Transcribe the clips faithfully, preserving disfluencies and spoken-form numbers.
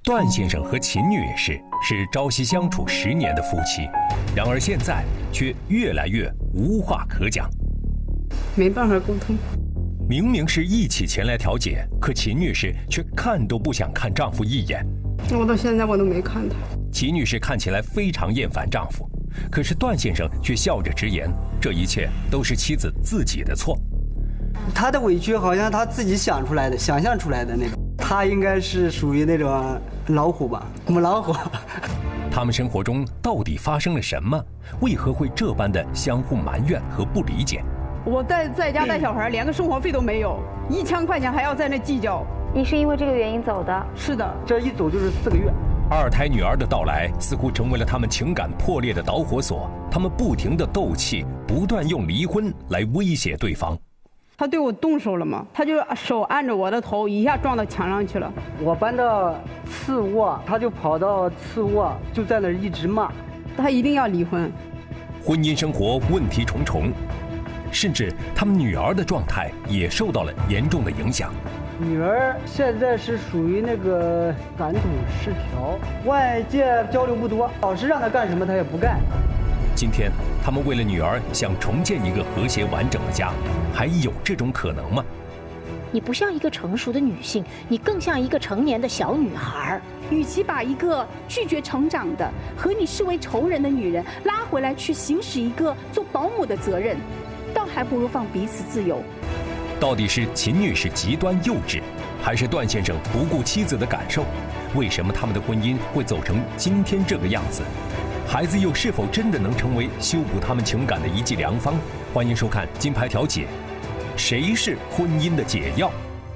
段先生和秦女士是朝夕相处十年的夫妻，然而现在却越来越无话可讲， 没办法沟通。 明明是一起前来调解，可秦女士却看都不想看丈夫一眼。 我到现在我都没看他。 秦女士看起来非常厌烦丈夫，可是段先生却笑着直言，这一切都是妻子自己的错。 他的委屈好像他自己想出来的，想象出来的那种。他应该是属于那种老虎吧，母老虎。 他们生活中到底发生了什么？为何会这般的相互埋怨和不理解？ 我在在家带小孩，连个生活费都没有，一千块钱还要在那计较。 你是因为这个原因走的？ 是的， 这一走就是四个月。 二胎女儿的到来似乎成为了他们情感破裂的导火索，他们不停地斗气，不断用离婚来威胁对方。 他对我动手了吗？他就手按着我的头，一下撞到墙上去了。 我搬到次卧，他就跑到次卧，就在那儿一直骂。 他一定要离婚。 婚姻生活问题重重，甚至他们女儿的状态也受到了严重的影响。 女儿现在是属于那个感统失调，外界交流不多，老师让她干什么她也不干。 今天他们为了女儿想重建一个和谐完整的家，还有这种可能吗？ 你不像一个成熟的女性，你更像一个成年的小女孩。 与其把一个拒绝成长的和你视为仇人的女人拉回来去行使一个做保姆的责任，倒还不如放彼此自由。 到底是秦女士极端幼稚，还是段先生不顾妻子的感受？为什么他们的婚姻会走成今天这个样子？孩子又是否真的能成为修补他们情感的一剂良方？欢迎收看《金牌调解》，谁是婚姻的解药？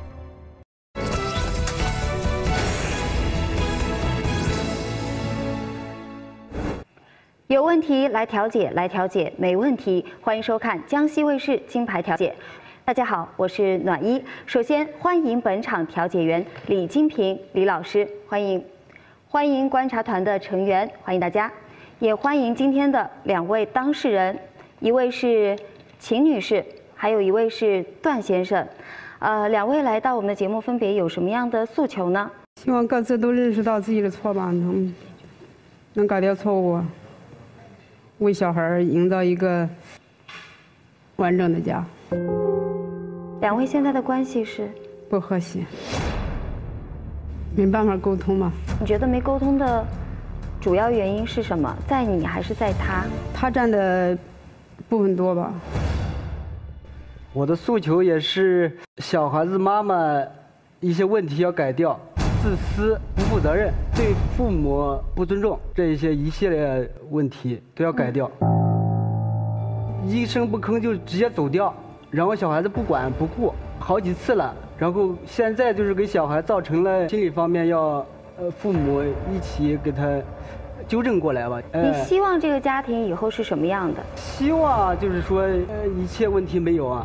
有问题来调解，来调解没问题。欢迎收看江西卫视《金牌调解》。大家好，我是暖一。首先欢迎本场调解员李金平李老师，欢迎；欢迎观察团的成员，欢迎大家。也欢迎今天的两位当事人，一位是秦女士，还有一位是段先生。呃，两位来到我们的节目，分别有什么样的诉求呢？ 希望各自都认识到自己的错吧，能能改掉错误，为小孩营造一个完整的家。 两位现在的关系是不和谐，没办法沟通嘛？ 你觉得没沟通的主要原因是什么？在你还是在他？ 他占的部分多吧。 我的诉求也是小孩子妈妈一些问题要改掉，自私、不负责任、对父母不尊重，这一些一系列问题都要改掉。嗯、一声不吭就直接走掉，然后小孩子不管不顾，好几次了。然后现在就是给小孩造成了心理方面要呃父母一起给他纠正过来吧。 你希望这个家庭以后是什么样的？ 希望就是说，呃，一切问题没有啊。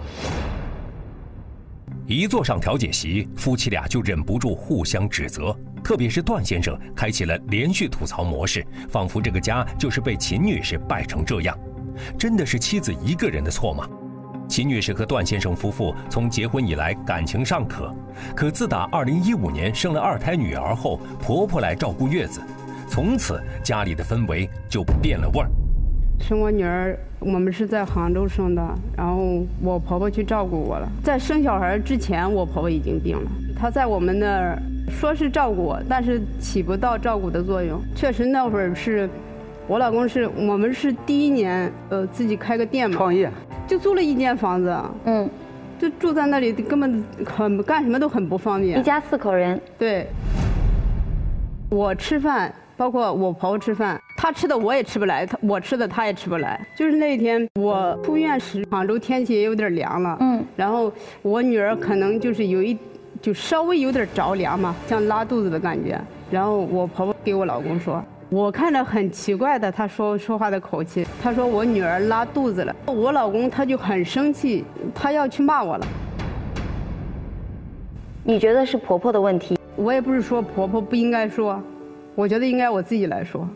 一坐上调解席，夫妻俩就忍不住互相指责，特别是段先生开启了连续吐槽模式，仿佛这个家就是被秦女士败成这样。真的是妻子一个人的错吗？秦女士和段先生夫妇从结婚以来感情尚可，可自打二零一五年生了二胎女儿后，婆婆来照顾月子，从此家里的氛围就变了味儿。 生我女儿，我们是在杭州生的，然后我婆婆去照顾我了。在生小孩之前，我婆婆已经病了。她在我们那儿说是照顾我，但是起不到照顾的作用。确实那会儿是，我老公是我们是第一年，呃，自己开个店嘛， 创业， 就租了一间房子， 嗯， 就住在那里，根本很干什么都很不方便。 一家四口人， 对。我吃饭，包括我婆婆吃饭，她吃的我也吃不来，她我吃的她也吃不来。就是那天我出院时，杭州天气也有点凉了，嗯，然后我女儿可能就是有一，就稍微有点着凉嘛，像拉肚子的感觉。然后我婆婆给我老公说，我看着很奇怪的，她说说话的口气，她说我女儿拉肚子了。我老公他就很生气，他要去骂我了。 你觉得是婆婆的问题？ 我也不是说婆婆不应该说，我觉得应该我自己来说。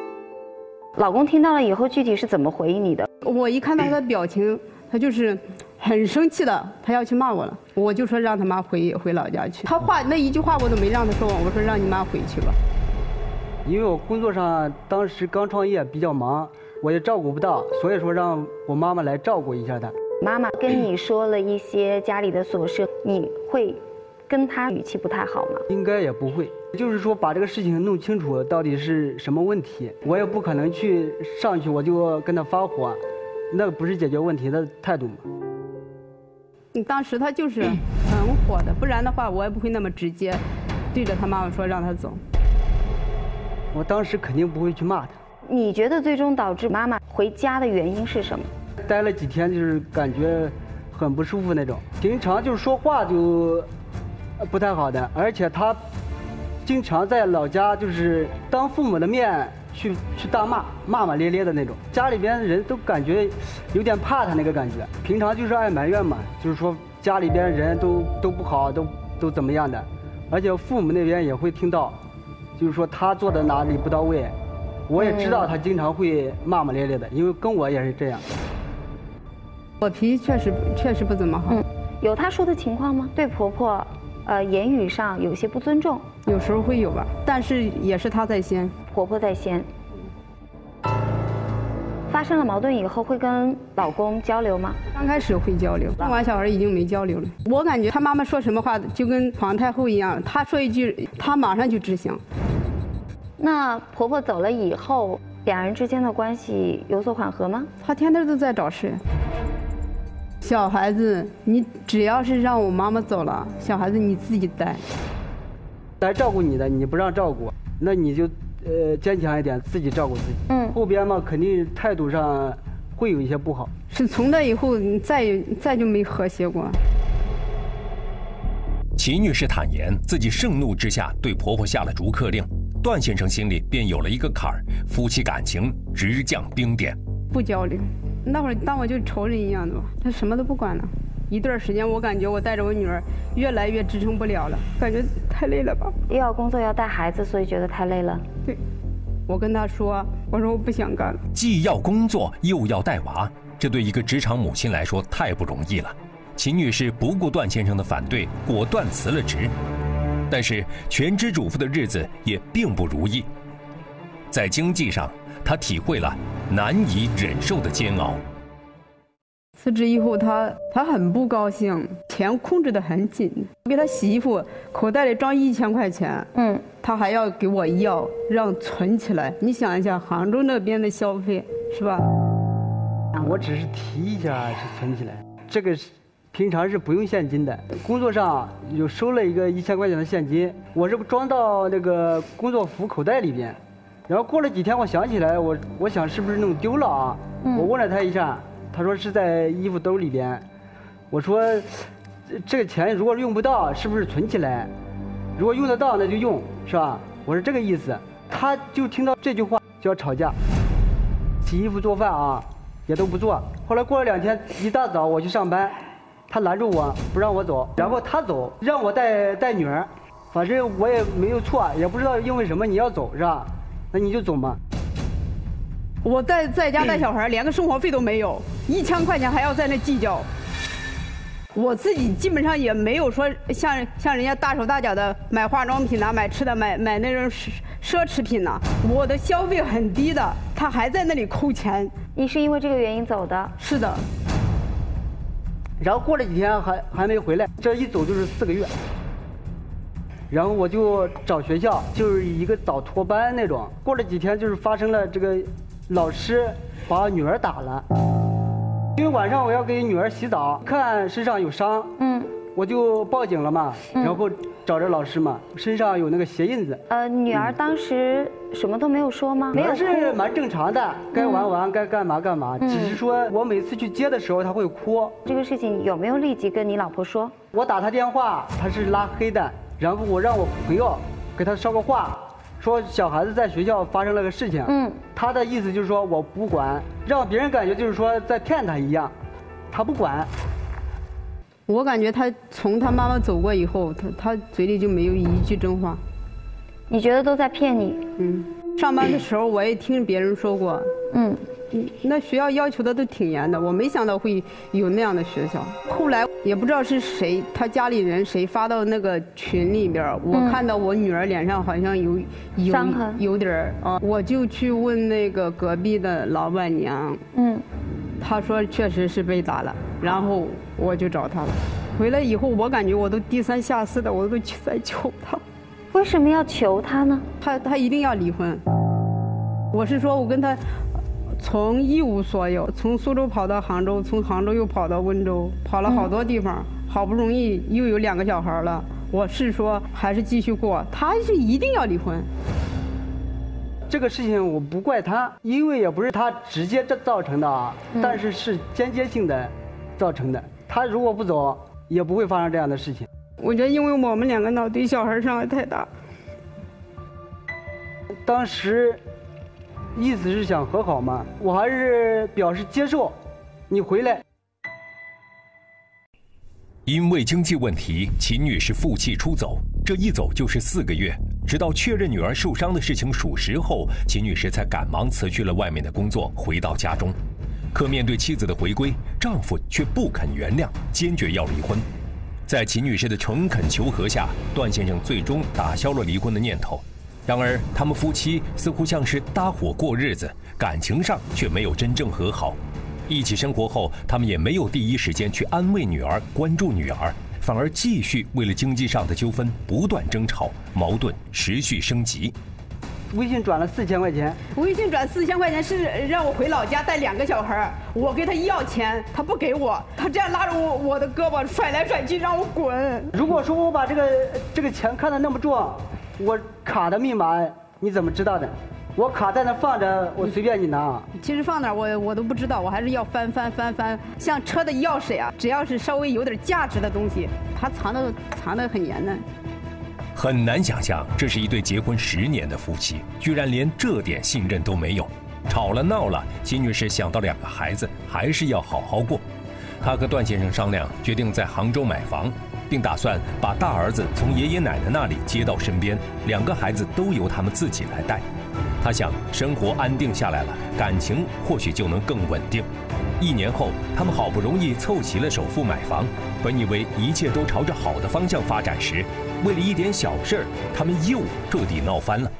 老公听到了以后，具体是怎么回应你的？ 我一看到他的表情，他就是很生气的，他要去骂我了。我就说让他妈回回老家去。他话那一句话我都没让他说完，我说让你妈回去吧。 因为我工作上当时刚创业比较忙，我也照顾不到，所以说让我妈妈来照顾一下他。 妈妈跟你说了一些家里的琐事，你会跟她语气不太好吗？ 应该也不会，就是说把这个事情弄清楚到底是什么问题，我也不可能去上去我就跟他发火，那个不是解决问题的态度嘛。 当时他就是很火的，不然的话我也不会那么直接对着他妈妈说让他走。 我当时肯定不会去骂他。 你觉得最终导致妈妈回家的原因是什么？ 待了几天就是感觉很不舒服那种，平常就是说话就不太好的，而且他经常在老家就是当父母的面去去大骂，骂骂咧咧的那种，家里边人都感觉有点怕他那个感觉。平常就是爱埋怨嘛，就是说家里边人都都不好，都都怎么样的，而且父母那边也会听到，就是说他做的哪里不到位，我也知道他经常会骂骂咧咧的，因为跟我也是这样。 我脾气确实确实不怎么好。 嗯，有她说的情况吗？对婆婆，呃，言语上有些不尊重。 有时候会有吧，但是也是她在先， 婆婆在先。发生了矛盾以后会跟老公交流吗？ 刚开始会交流，生完小孩已经没交流了。我感觉她妈妈说什么话就跟皇太后一样，她说一句，她马上就执行。 那婆婆走了以后，两人之间的关系有所缓和吗？ 她天天都在找事。小孩子，你只要是让我妈妈走了，小孩子你自己带。 来照顾你的，你不让照顾，那你就呃坚强一点，自己照顾自己。嗯，后边嘛，肯定态度上会有一些不好。 是从那以后，你再再就没和谐过。 齐女士坦言，自己盛怒之下对婆婆下了逐客令，段先生心里便有了一个坎儿，夫妻感情直降冰点。 不交流，那会儿当我就仇人一样的吧，他什么都不管了。一段时间，我感觉我带着我女儿越来越支撑不了了，感觉太累了吧。 又要工作，要带孩子，所以觉得太累了。 对，我跟他说，我说我不想干了。 既要工作又要带娃，这对一个职场母亲来说太不容易了。秦女士不顾段先生的反对，果断辞了职。但是全职主妇的日子也并不如意，在经济上，她体会了难以忍受的煎熬。 辞职以后他，他很不高兴，钱控制得很紧。给他洗衣服，口袋里装一千块钱，嗯，他还要给我要，让存起来。你想一下，杭州那边的消费是吧？ 我只是提一下是存起来，这个是平常是不用现金的。工作上有收了一个一千块钱的现金，我是装到那个工作服口袋里边。然后过了几天，我想起来，我我想是不是弄丢了啊？嗯、我问了他一下。他说是在衣服兜里边，我说这个钱如果用不到，是不是存起来？如果用得到，那就用，是吧？我是这个意思。他就听到这句话就要吵架，洗衣服做饭啊也都不做。后来过了两天，一大早我去上班，他拦住我不让我走，然后他走让我带带女儿，反正我也没有错，也不知道因为什么你要走是吧？那你就走嘛。 我在在家带小孩，连个生活费都没有，一千块钱还要在那计较。我自己基本上也没有说像像人家大手大脚的买化妆品呐、买吃的、买买那种奢侈品呐、我的消费很低的，他还在那里扣钱。 你是因为这个原因走的？ 是的。 然后过了几天还还没回来，这一走就是四个月。然后我就找学校，就是一个早托班那种。过了几天，就是发生了这个。老师把女儿打了，因为晚上我要给女儿洗澡，看身上有伤，嗯，我就报警了嘛，嗯、然后找着老师嘛，身上有那个鞋印子。 呃，女儿当时什么都没有说吗？没有， 是蛮正常的，该玩玩，嗯、该干嘛干嘛，嗯、只是说我每次去接的时候，她会哭。 这个事情有没有立即跟你老婆说？ 我打她电话，她是拉黑的，然后我让我朋友给她捎个话。说小孩子在学校发生了个事情，嗯，他的意思就是说我不管，让别人感觉就是说在骗他一样，他不管。 我感觉他从他妈妈走过以后，他他嘴里就没有一句真话。 你觉得都在骗你？ 嗯。 上班的时候我也听别人说过，嗯。那学校要求的都挺严的，我没想到会有那样的学校。后来也不知道是谁，他家里人谁发到那个群里边，我看到我女儿脸上好像有有伤痕， 有点儿啊，我就去问那个隔壁的老板娘，嗯，她说确实是被打了，然后我就找她了。回来以后，我感觉我都低三下四的，我都在求她。 为什么要求她呢？ 她她一定要离婚。我是说，我跟她。从一无所有，从苏州跑到杭州，从杭州又跑到温州，跑了好多地方，嗯、好不容易又有两个小孩了。我是说还是继续过，他是一定要离婚。 这个事情我不怪他，因为也不是他直接这造成的啊，嗯、但是是间接性的造成的。他如果不走，也不会发生这样的事情。 我觉得因为我们两个闹，对小孩伤害太大。 当时。意思是想和好嘛，我还是表示接受，你回来。 因为经济问题，秦女士负气出走，这一走就是四个月。直到确认女儿受伤的事情属实后，秦女士才赶忙辞去了外面的工作，回到家中。可面对妻子的回归，丈夫却不肯原谅，坚决要离婚。在秦女士的诚恳求和下，段先生最终打消了离婚的念头。然而，他们夫妻似乎像是搭伙过日子，感情上却没有真正和好。一起生活后，他们也没有第一时间去安慰女儿、关注女儿，反而继续为了经济上的纠纷不断争吵，矛盾持续升级。 微信转了四千块钱， 微信转四千块钱是让我回老家带两个小孩，我给他要钱，他不给我，他这样拉着我我的胳膊甩来甩去，让我滚。 如果说我把这个这个钱看得那么重，我卡的密码你怎么知道的？我卡在那放着，我随便你拿。 其实放哪儿我我都不知道，我还是要翻翻翻翻。像车的钥匙呀，只要是稍微有点价值的东西，它藏的藏得很严的。 很难想象，这是一对结婚十年的夫妻，居然连这点信任都没有。吵了闹了，秦女士想到两个孩子，还是要好好过。她和段先生商量，决定在杭州买房，并打算把大儿子从爷爷奶奶那里接到身边，两个孩子都由他们自己来带。他想，生活安定下来了，感情或许就能更稳定。一年后，他们好不容易凑齐了首付买房，本以为一切都朝着好的方向发展时，为了一点小事儿，他们又彻底闹翻了。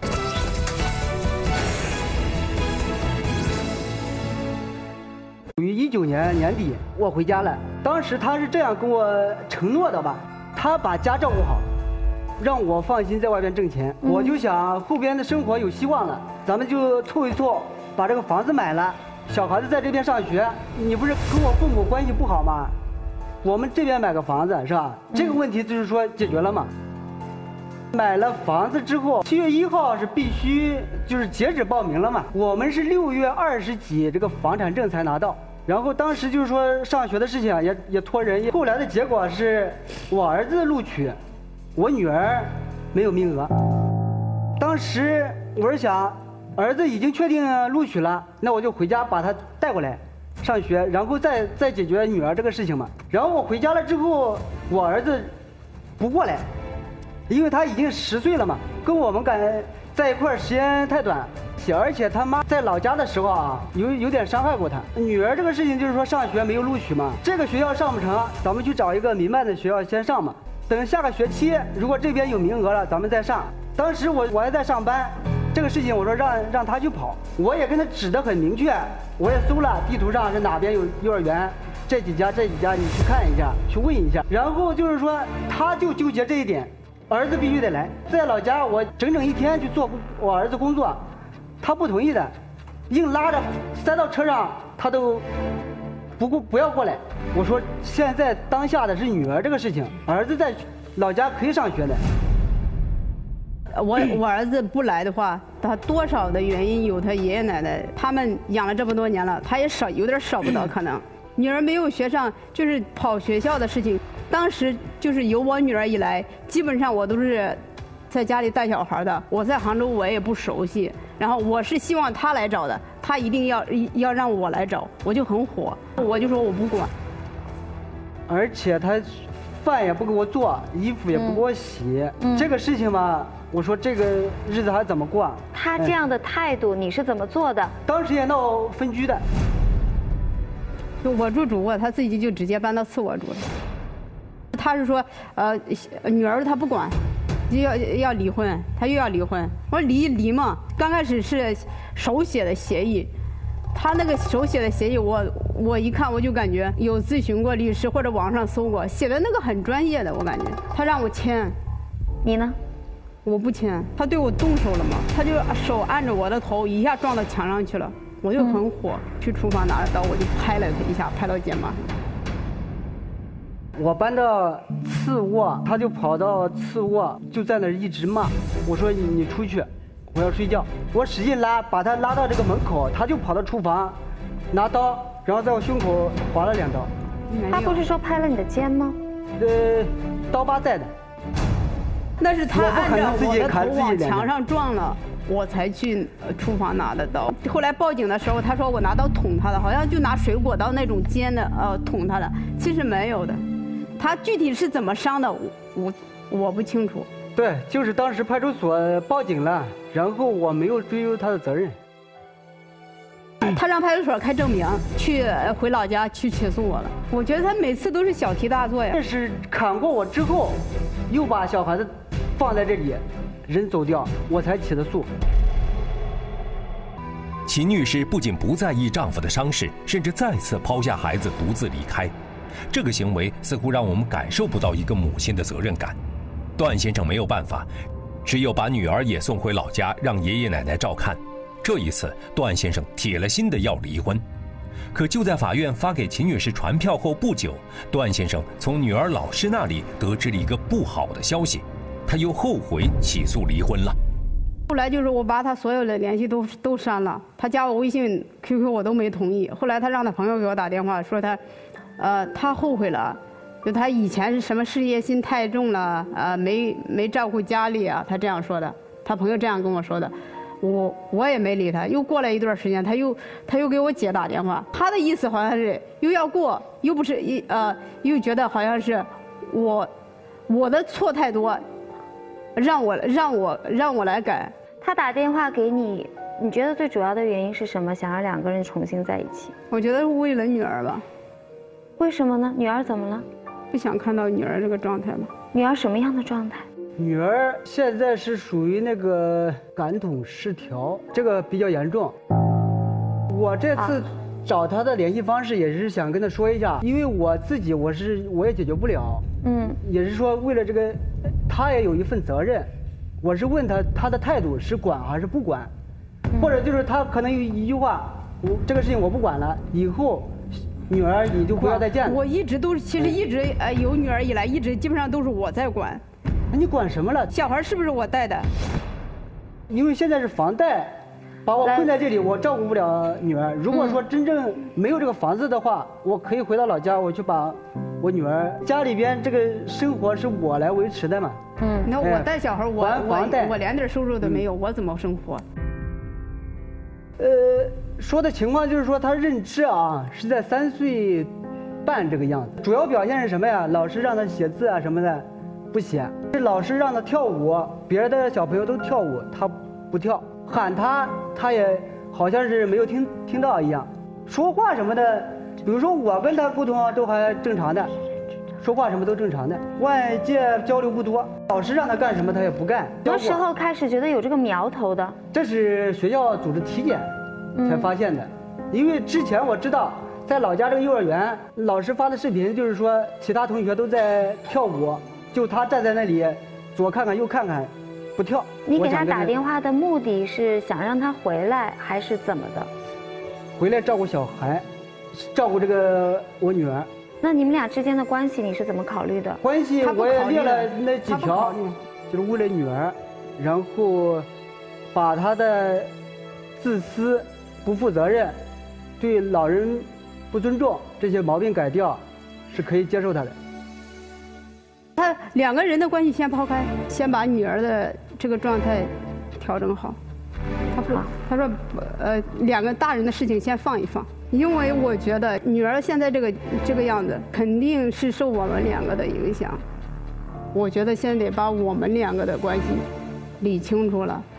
属于一九年年底，我回家了。当时他是这样跟我承诺的吧，他把家照顾好，让我放心在外边挣钱。嗯、我就想后边的生活有希望了，咱们就凑一凑，把这个房子买了。小孩子在这边上学，你不是跟我父母关系不好吗？我们这边买个房子是吧？嗯、这个问题就是说解决了嘛。买了房子之后，七月一号是必须就是截止报名了嘛。我们是六月二十几这个房产证才拿到。然后当时就是说上学的事情也也托人，后来的结果是我儿子录取，我女儿没有名额。当时我是想，儿子已经确定录取了，那我就回家把他带过来上学，然后再再解决女儿这个事情嘛。然后我回家了之后，我儿子不过来，因为他已经十岁了嘛，跟我们感在一块儿时间太短。而且他妈在老家的时候啊，有有点伤害过他。女儿这个事情就是说上学没有录取嘛，这个学校上不成，咱们去找一个民办的学校先上嘛。等下个学期如果这边有名额了，咱们再上。当时我我还在上班，这个事情我说让让他去跑，我也跟他指得很明确，我也搜了地图上是哪边有幼儿园，这几家这几家你去看一下，去问一下。然后就是说他就纠结这一点，儿子必须得来。在老家我整整一天去做我儿子工作。他不同意的，硬拉着塞到车上，他都不过不要过来。我说现在当下的是女儿这个事情，儿子在老家可以上学的。 我我儿子不来的话，他多少的原因有他爷爷奶奶，他们养了这么多年了，他也少有点少不得可能。女儿没有学上，就是跑学校的事情。当时就是有我女儿一来，基本上我都是在家里带小孩的。我在杭州我也不熟悉。然后我是希望他来找的，他一定要要让我来找，我就很火，我就说我不管。 而且他饭也不给我做，衣服也不给我洗，嗯、这个事情嘛， 我说这个日子还怎么过？ 他这样的态度，你是怎么做的？ 当时也闹分居的。 就我住主卧，他自己就直接搬到次卧住了。他是说，呃，女儿他不管，就要要离婚，他又要离婚。我说离一离嘛，刚开始是手写的协议，他那个手写的协议，我我一看我就感觉有咨询过律师或者网上搜过，写的那个很专业的，我感觉他让我签， 你呢？ 我不签，他对我动手了嘛，他就手按着我的头，一下撞到墙上去了，我就很火，嗯、去厨房拿着刀，我就拍了他一下，拍到肩膀上。 我搬到次卧，他就跑到次卧，就在那儿一直骂。我说你你出去，我要睡觉。我使劲拉，把他拉到这个门口，他就跑到厨房，拿刀，然后在我胸口划了两刀。 他不是说拍了你的肩吗？ 呃，刀疤在的。 那是他按照我的头往墙上撞了，我才去厨房拿的刀。后来报警的时候，他说我拿刀捅他的，好像就拿水果刀那种尖的呃捅他的，其实没有的。他具体是怎么伤的，我我我不清楚。 对，就是当时派出所报警了，然后我没有追究他的责任。 他让派出所开证明，去回老家去起诉我了。我觉得他每次都是小题大做呀。 这是砍过我之后，又把小孩子放在这里，人走掉，我才起的诉。 秦女士不仅不在意丈夫的伤势，甚至再次抛下孩子独自离开。这个行为似乎让我们感受不到一个母亲的责任感。段先生没有办法，只有把女儿也送回老家，让爷爷奶奶照看。这一次，段先生铁了心的要离婚。可就在法院发给秦女士传票后不久，段先生从女儿老师那里得知了一个不好的消息，他又后悔起诉离婚了。 后来就是我把他所有的联系都都删了，他加我微信、Q Q 我都没同意。后来他让他朋友给我打电话说他，呃，他后悔了，就他以前是什么事业心太重了，呃，没没照顾家里啊，他这样说的。他朋友这样跟我说的。我我也没理他，又过了一段时间，他又他又给我姐打电话，他的意思好像是又要过，又不是一呃，又觉得好像是我我的错太多，让我让我让我来改。 他打电话给你，你觉得最主要的原因是什么？想让两个人重新在一起？ 我觉得是为了女儿吧。 为什么呢？女儿怎么了？ 不想看到女儿这个状态吧。 女儿什么样的状态？ 女儿现在是属于那个感统失调，这个比较严重。我这次找她的联系方式也是想跟她说一下，因为我自己我是我也解决不了，嗯，也是说为了这个，她也有一份责任。我是问她，她的态度是管还是不管，或者就是她可能有一句话，我这个事情我不管了，以后女儿你就不要再见了。 我一直都是，其实一直呃有女儿以来，一直基本上都是我在管。 那你管什么了？ 小孩是不是我带的？ 因为现在是房贷，把我困在这里，我照顾不了女儿。如果说真正没有这个房子的话，我可以回到老家，我去把我女儿家里边这个生活是我来维持的嘛。 嗯，那我带小孩，我我我连点收入都没有，我怎么生活？ 呃，说的情况就是说，他认知啊是在三岁半这个样子，主要表现是什么呀？老师让他写字啊什么的。不写，是老师让他跳舞，别的小朋友都跳舞，他不跳，喊他他也好像是没有听听到一样，说话什么的，比如说我跟他沟通都还正常的，说话什么都正常的，外界交流不多，老师让他干什么他也不干。 什么时候开始觉得有这个苗头的？ 这是学校组织体检才发现的，嗯、因为之前我知道在老家这个幼儿园，老师发的视频就是说其他同学都在跳舞。就他站在那里，左看看右看看，不跳。 你给他打电话的目的是想让他回来，还是怎么的？ 回来照顾小孩，照顾这个我女儿。 那你们俩之间的关系你是怎么考虑的？ 关系我也列了那几条，就是为了女儿，然后把他的自私、不负责任、对老人不尊重这些毛病改掉，是可以接受他的。 他两个人的关系先抛开，先把女儿的这个状态调整好。他说：“他说，呃，两个大人的事情先放一放，因为我觉得女儿现在这个这个样子，肯定是受我们两个的影响。我觉得先得把我们两个的关系理清楚了。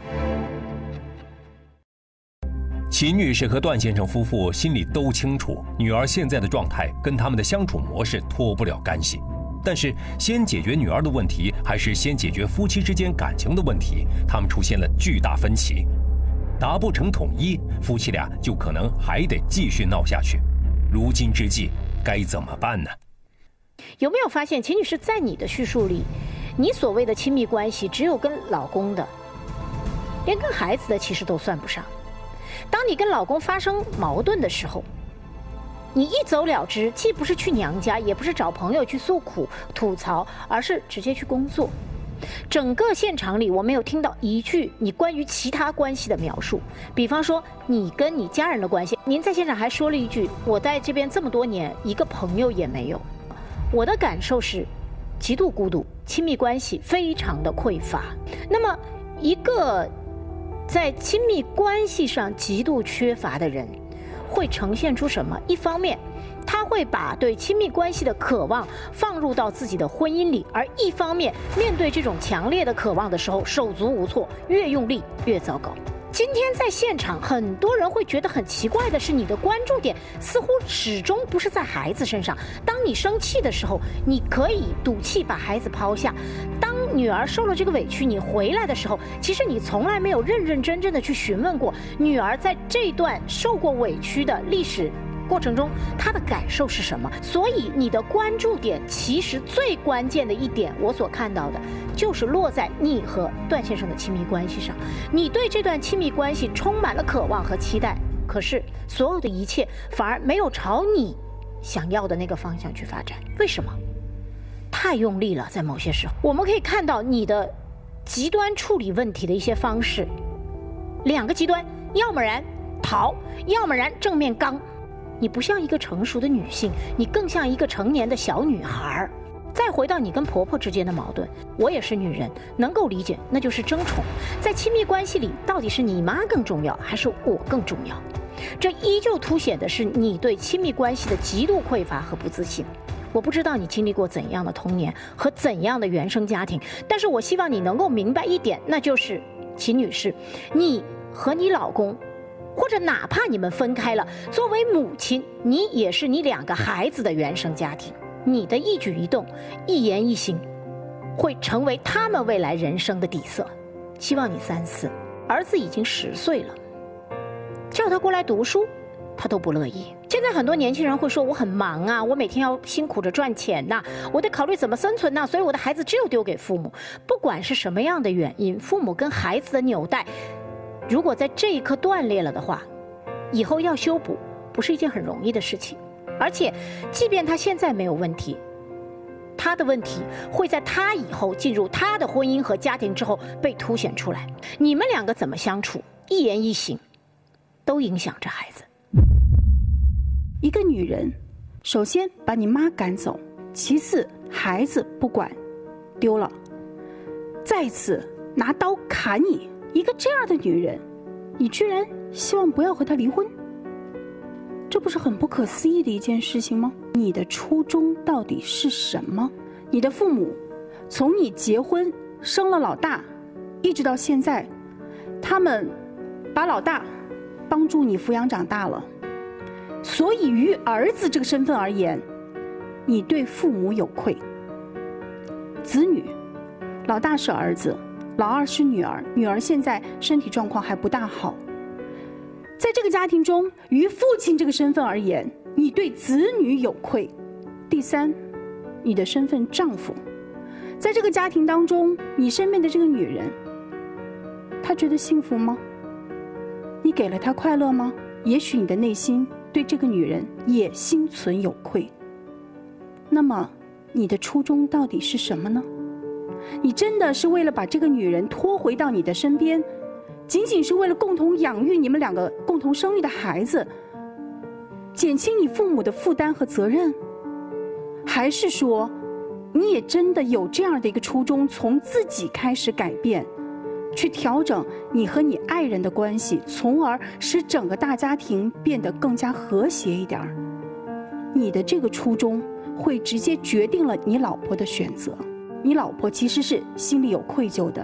秦女士和段先生夫妇心里都清楚，女儿现在的状态跟他们的相处模式脱不了干系。但是，先解决女儿的问题，还是先解决夫妻之间感情的问题，他们出现了巨大分歧，达不成统一，夫妻俩就可能还得继续闹下去。如今之计，该怎么办呢？ 有没有发现，秦女士在你的叙述里，你所谓的亲密关系只有跟老公的，连跟孩子的其实都算不上。当你跟老公发生矛盾的时候，你一走了之，既不是去娘家，也不是找朋友去诉苦吐槽，而是直接去工作。整个现场里，我没有听到一句你关于其他关系的描述。比方说，你跟你家人的关系，您在现场还说了一句：“我在这边这么多年，一个朋友也没有。”我的感受是，极度孤独，亲密关系非常的匮乏。那么，一个在亲密关系上极度缺乏的人，会呈现出什么？一方面，他会把对亲密关系的渴望放入到自己的婚姻里，而一方面，面对这种强烈的渴望的时候，手足无措，越用力越糟糕。今天在现场，很多人会觉得很奇怪的是，你的关注点似乎始终不是在孩子身上。当你生气的时候，你可以赌气把孩子抛下；当女儿受了这个委屈，你回来的时候，其实你从来没有认认真真的去询问过女儿在这段受过委屈的历史过程中，她的感受是什么。所以你的关注点其实最关键的一点，我所看到的就是落在你和段先生的亲密关系上。你对这段亲密关系充满了渴望和期待，可是所有的一切反而没有朝你想要的那个方向去发展。为什么？太用力了。在某些时候，我们可以看到你的极端处理问题的一些方式，两个极端，要么然逃，要么然正面刚。你不像一个成熟的女性，你更像一个成年的小女孩。再回到你跟婆婆之间的矛盾，我也是女人，能够理解，那就是争宠。在亲密关系里，到底是你妈更重要，还是我更重要？这依旧凸显的是你对亲密关系的极度匮乏和不自信。我不知道你经历过怎样的童年和怎样的原生家庭，但是我希望你能够明白一点，那就是秦女士，你和你老公，或者哪怕你们分开了，作为母亲，你也是你两个孩子的原生家庭。你的一举一动、一言一行，会成为他们未来人生的底色。希望你三思。儿子已经十岁了，叫他过来读书，他都不乐意。现在很多年轻人会说，我很忙啊，我每天要辛苦着赚钱呐、啊，我得考虑怎么生存呐、啊，所以我的孩子只有丢给父母。不管是什么样的原因，父母跟孩子的纽带，如果在这一刻断裂了的话，以后要修补不是一件很容易的事情。而且即便他现在没有问题，他的问题会在他以后进入他的婚姻和家庭之后被凸显出来。你们两个怎么相处，一言一行都影响着孩子。 一个女人，首先把你妈赶走，其次孩子不管丢了，再次拿刀砍你。一个这样的女人，你居然希望不要和她离婚，这不是很不可思议的一件事情吗？你的初衷到底是什么？你的父母从你结婚生了老大一直到现在，他们把老大帮助你抚养长大了，所以于儿子这个身份而言，你对父母有愧。子女，老大是儿子，老二是女儿，女儿现在身体状况还不大好。在这个家庭中，于父亲这个身份而言，你对子女有愧。第三，你的身份丈夫，在这个家庭当中，你身边的这个女人，她觉得幸福吗？你给了她快乐吗？也许你的内心对这个女人也心存有愧。那么，你的初衷到底是什么呢？你真的是为了把这个女人拖回到你的身边，仅仅是为了共同养育你们两个共同生育的孩子，减轻你父母的负担和责任？还是说，你也真的有这样的一个初衷，从自己开始改变，去调整你和你爱人的关系，从而使整个大家庭变得更加和谐一点？你的这个初衷会直接决定了你老婆的选择。你老婆其实是心里有愧疚的，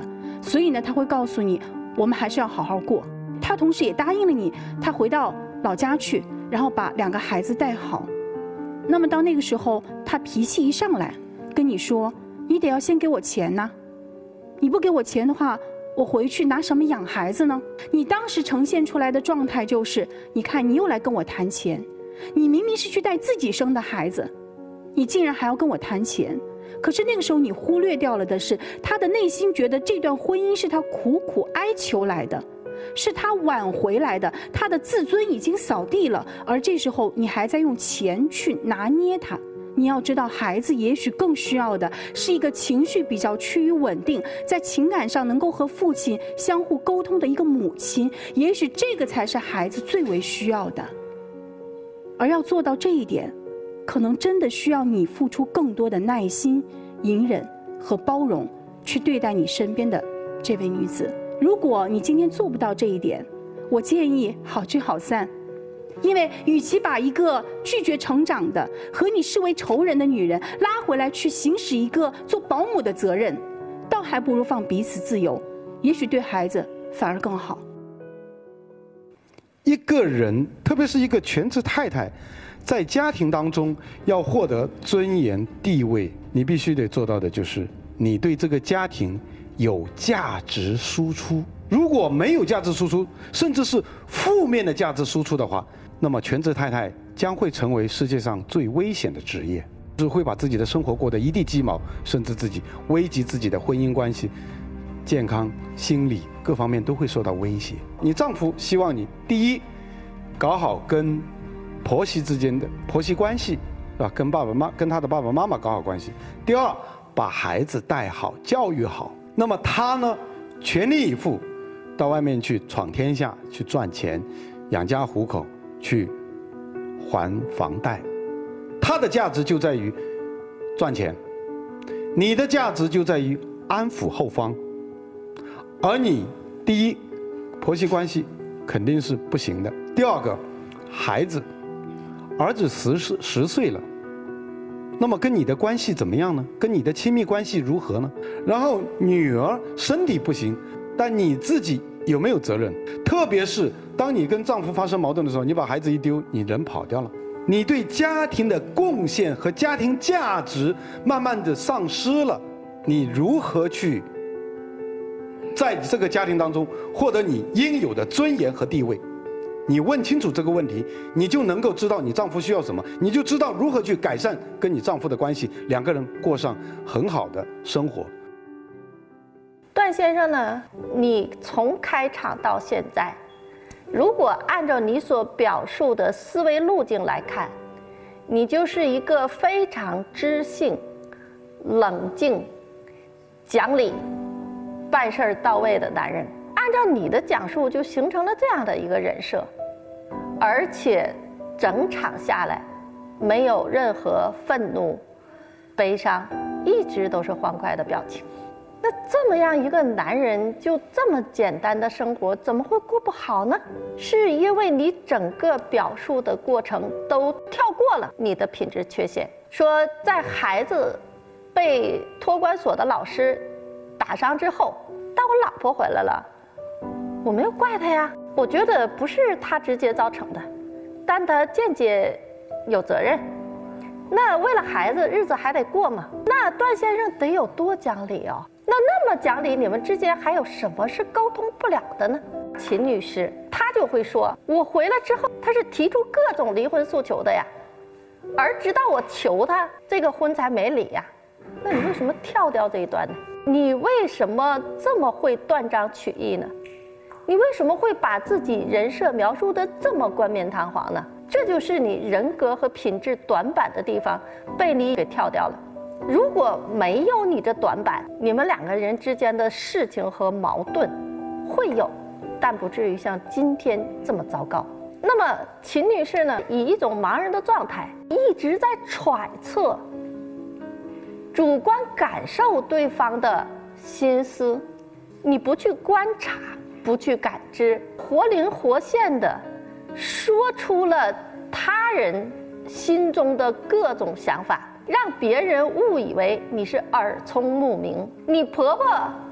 所以呢，他会告诉你，我们还是要好好过。他同时也答应了你，他回到老家去，然后把两个孩子带好。那么到那个时候，他脾气一上来，跟你说，你得要先给我钱呐，你不给我钱的话，我回去拿什么养孩子呢？你当时呈现出来的状态就是，你看你又来跟我谈钱，你明明是去带自己生的孩子，你竟然还要跟我谈钱。可是那个时候你忽略掉了的是，他的内心觉得这段婚姻是他苦苦哀求来的，是他挽回来的，他的自尊已经扫地了，而这时候你还在用钱去拿捏他。你要知道，孩子也许更需要的是一个情绪比较趋于稳定，在情感上能够和父亲相互沟通的一个母亲，也许这个才是孩子最为需要的。而要做到这一点，可能真的需要你付出更多的耐心、隐忍和包容，去对待你身边的这位女子。如果你今天做不到这一点，我建议好聚好散。因为与其把一个拒绝成长的、和你视为仇人的女人拉回来去行使一个做保姆的责任，倒还不如放彼此自由，也许对孩子反而更好。 一个人，特别是一个全职太太，在家庭当中要获得尊严地位，你必须得做到的就是你对这个家庭有价值输出。如果没有价值输出，甚至是负面的价值输出的话，那么全职太太将会成为世界上最危险的职业，是会把自己的生活过得一地鸡毛，甚至自己危及自己的婚姻关系、健康、心理各方面都会受到威胁。你丈夫希望你第一，搞好跟婆媳之间的婆媳关系，是吧？跟爸爸妈跟他的爸爸妈妈搞好关系。第二，把孩子带好、教育好。那么他呢，全力以赴到外面去闯天下，去赚钱，养家糊口，去还房贷。他的价值就在于赚钱，你的价值就在于安抚后方。而你第一，婆媳关系肯定是不行的。第二个，孩子，儿子十十十岁了，那么跟你的关系怎么样呢？跟你的亲密关系如何呢？然后女儿身体不行，但你自己有没有责任？特别是当你跟丈夫发生矛盾的时候，你把孩子一丢，你人跑掉了，你对家庭的贡献和家庭价值慢慢的丧失了，你如何去在这个家庭当中获得你应有的尊严和地位？你问清楚这个问题，你就能够知道你丈夫需要什么，你就知道如何去改善跟你丈夫的关系，两个人过上很好的生活。 段先生呢，你从开场到现在，如果按照你所表述的思维路径来看，你就是一个非常知性、冷静、讲理、办事儿到位的男人。按照你的讲述，就形成了这样的一个人设，而且整场下来没有任何愤怒、悲伤，一直都是欢快的表情。那这么样一个男人，就这么简单的生活，怎么会过不好呢？是因为你整个表述的过程都跳过了你的品质缺陷，说在孩子被托管所的老师打伤之后，但我老婆回来了，我没有怪他呀，我觉得不是他直接造成的，但他间接有责任。那为了孩子，日子还得过嘛。那段先生得有多讲理哦？那那么讲理，你们之间还有什么是沟通不了的呢？秦女士她就会说，我回来之后，她是提出各种离婚诉求的呀，而直到我求她，这个婚才没离呀。那你为什么跳掉这一段呢？你为什么这么会断章取义呢？你为什么会把自己人设描述得这么冠冕堂皇呢？这就是你人格和品质短板的地方，被你给跳掉了。如果没有你这短板，你们两个人之间的事情和矛盾会有，但不至于像今天这么糟糕。那么秦女士呢，以一种盲人的状态，一直在揣测、主观感受对方的心思，你不去观察，不去感知，活灵活现的说出了他人心中的各种想法，让别人误以为你是耳聪目明。你婆婆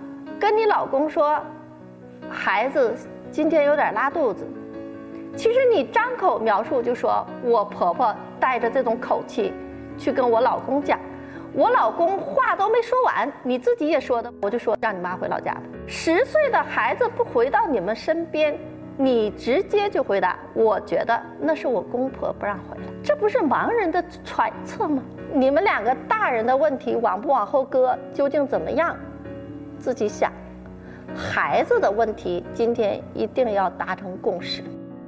跟你老公说，孩子今天有点拉肚子，其实你张口描述就说我婆婆带着这种口气去跟我老公讲，我老公话都没说完，你自己也说的，我就说让你妈回老家吧。十岁的孩子不回到你们身边，你直接就回答，我觉得那是我公婆不让回来，这不是盲人的揣测吗？你们两个大人的问题往不往后搁，究竟怎么样，自己想。孩子的问题，今天一定要达成共识。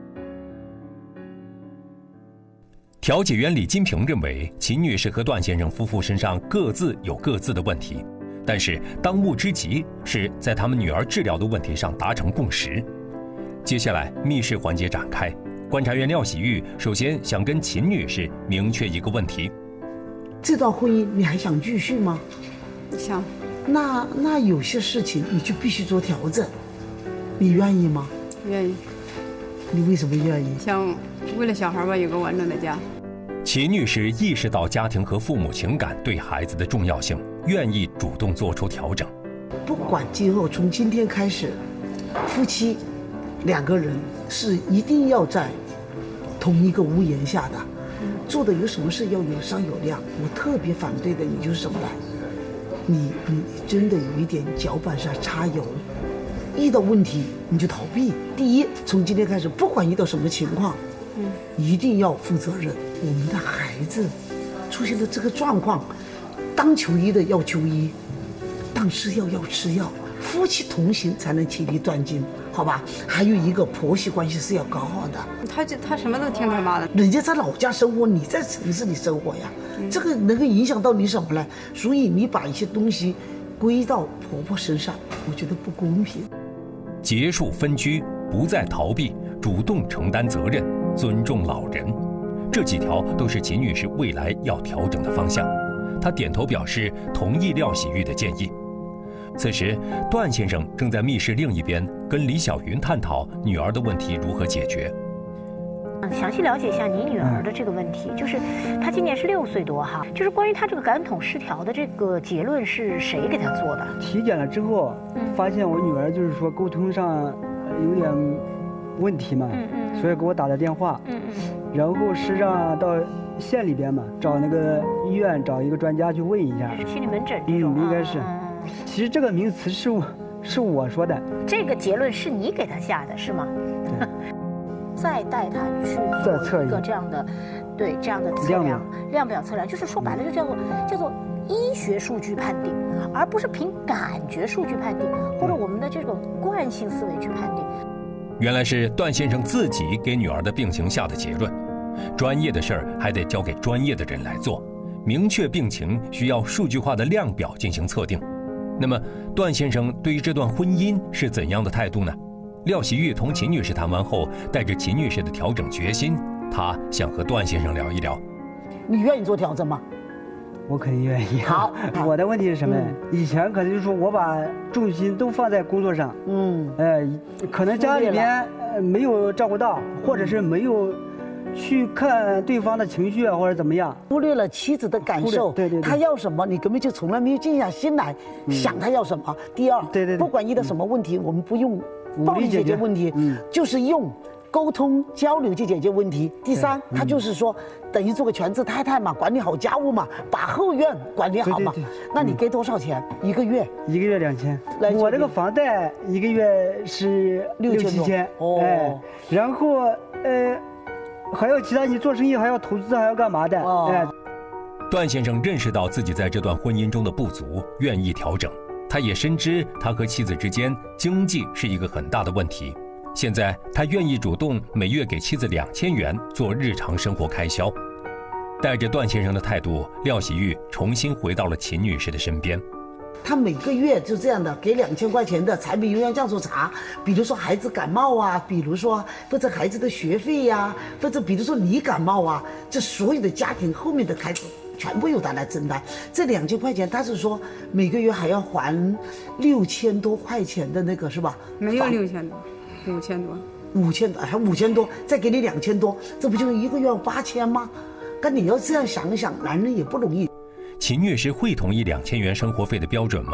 调解员李金平认为，秦女士和段先生夫妇身上各自有各自的问题，但是当务之急是在他们女儿治疗的问题上达成共识。接下来密室环节展开，观察员廖喜玉首先想跟秦女士明确一个问题： 这段婚姻你还想继续吗？ 想。 那那有些事情你就必须做调整，你愿意吗？ 愿意。 你为什么愿意？ 想为了小孩吧，有个完整的家。 秦女士意识到家庭和父母情感对孩子的重要性，愿意主动做出调整。 不管今后从今天开始，夫妻两个人是一定要在同一个屋檐下的，做的有什么事要有商有量。我特别反对的，你就是什么呢？你你真的有一点脚板上插油，遇到问题你就逃避。第一，从今天开始，不管遇到什么情况，嗯，一定要负责任。我们的孩子出现了这个状况，当求医的要求医，当吃药要吃药，夫妻同行才能其利断金，好吧？还有一个婆媳关系是要搞好的。 他就他什么都听他妈的， 人家在老家生活，你在城市里生活呀，嗯、这个能够影响到你什么呢？所以你把一些东西归到婆婆身上，我觉得不公平。 结束分居，不再逃避，主动承担责任，尊重老人，这几条都是秦女士未来要调整的方向。她点头表示同意廖喜玉的建议。此时，段先生正在密室另一边跟李小云探讨女儿的问题如何解决。 详细了解一下你女儿的这个问题，就是她今年是六岁多哈，就是关于她这个感统失调的这个结论是谁给她做的？ 体检了之后，发现我女儿就是说沟通上有点问题嘛，嗯嗯，所以给我打了电话，嗯嗯，然后是让到县里边嘛，找那个医院找一个专家去问一下， 就是心理门诊这种， 嗯，应该是。其实这个名词是我是我说的， 这个结论是你给他下的是吗？对。再带他去做一个这样的，对这样的测量，量表测量，就是说白了就叫做叫做医学数据判定，而不是凭感觉数据判定，或者我们的这种惯性思维去判定。 原来是段先生自己给女儿的病情下的结论，专业的事儿还得交给专业的人来做，明确病情需要数据化的量表进行测定。那么，段先生对于这段婚姻是怎样的态度呢？廖喜玉同秦女士谈完后，带着秦女士的调整决心，他想和段先生聊一聊。 你愿意做调整吗？ 我肯定愿意。 好， 我的问题是什么？嗯、以前可能就是说我把重心都放在工作上，嗯，呃，可能家里边呃没有照顾到，或者是没有去看对方的情绪啊，或者怎么样， 忽略了妻子的感受。对 对, 对，他要什么，你根本就从来没有静下心来、嗯、想他要什么。第二，对 对, 对，不管遇到什么问题，嗯、我们不用暴力解决问题，嗯，就是用沟通交流去解决问题。第三，嗯、他就是说，等于做个全职太太嘛，管理好家务嘛，把后院管理好嘛。对对对，那你给多少钱？嗯、一个月？ 一个月两千。我这个房贷一个月是六七千。哦。哎，然后呃。还要其他，你做生意还要投资，还要干嘛的？哦、哎， 段先生认识到自己在这段婚姻中的不足，愿意调整。他也深知他和妻子之间经济是一个很大的问题。现在他愿意主动每月给妻子两千元做日常生活开销。带着段先生的态度，廖喜玉重新回到了秦女士的身边。 他每个月就这样的给两千块钱的柴米油盐酱醋茶，比如说孩子感冒啊，比如说或者孩子的学费呀、啊，或者比如说你感冒啊，这所有的家庭后面的开支全部由他来承担。这两千块钱，他是说每个月还要还六千多块钱的那个是吧？ 没有六千多，五千多， 五千多还五千多，再给你两千多，这不就是一个月八千吗？但你要这样想一想，男人也不容易。 秦女士会同意两千元生活费的标准吗？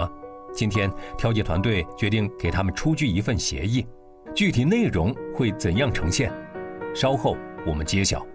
今天调解团队决定给他们出具一份协议，具体内容会怎样呈现？稍后我们揭晓。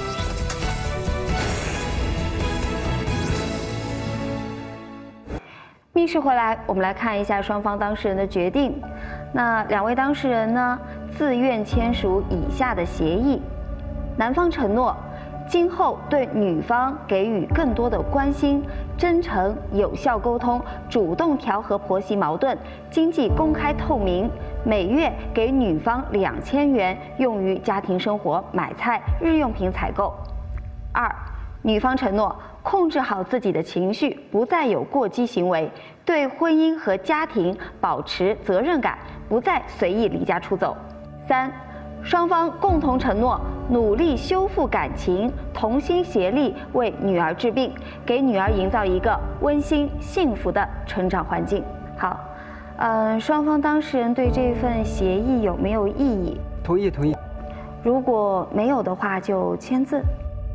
密室回来，我们来看一下双方当事人的决定。那两位当事人呢，自愿签署以下的协议：男方承诺，今后对女方给予更多的关心、真诚、有效沟通，主动调和婆媳矛盾，经济公开透明，每月给女方两千元用于家庭生活、买菜、日用品采购。二，女方承诺控制好自己的情绪，不再有过激行为，对婚姻和家庭保持责任感，不再随意离家出走。三，双方共同承诺努力修复感情，同心协力为女儿治病，给女儿营造一个温馨幸福的成长环境。好，嗯，双方当事人对这份协议有没有异议？ 同意，同意。 如果没有的话，就签字。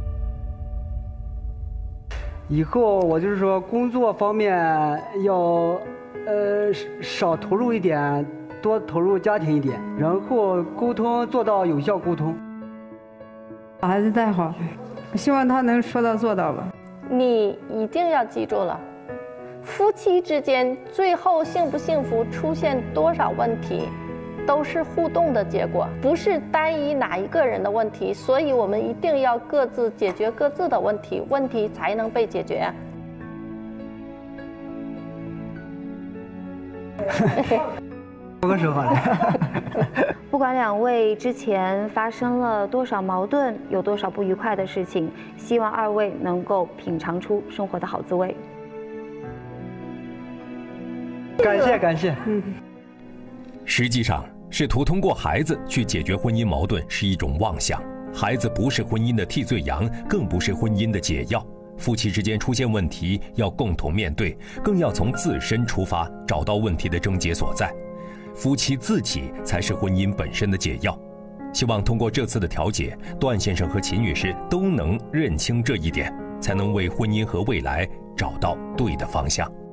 以后我就是说工作方面要呃少投入一点，多投入家庭一点，然后沟通做到有效沟通。 小孩子再好，我希望他能说到做到吧。 你一定要记住了，夫妻之间最后幸不幸福，出现多少问题，都是互动的结果，不是单一哪一个人的问题。所以我们一定要各自解决各自的问题，问题才能被解决。 握个手好了。 不管两位之前发生了多少矛盾，有多少不愉快的事情，希望二位能够品尝出生活的好滋味。 感谢感谢。 嗯。 实际上，试图通过孩子去解决婚姻矛盾是一种妄想。孩子不是婚姻的替罪羊，更不是婚姻的解药。夫妻之间出现问题，要共同面对，更要从自身出发，找到问题的症结所在。夫妻自己才是婚姻本身的解药。希望通过这次的调解，段先生和秦女士都能认清这一点，才能为婚姻和未来找到对的方向。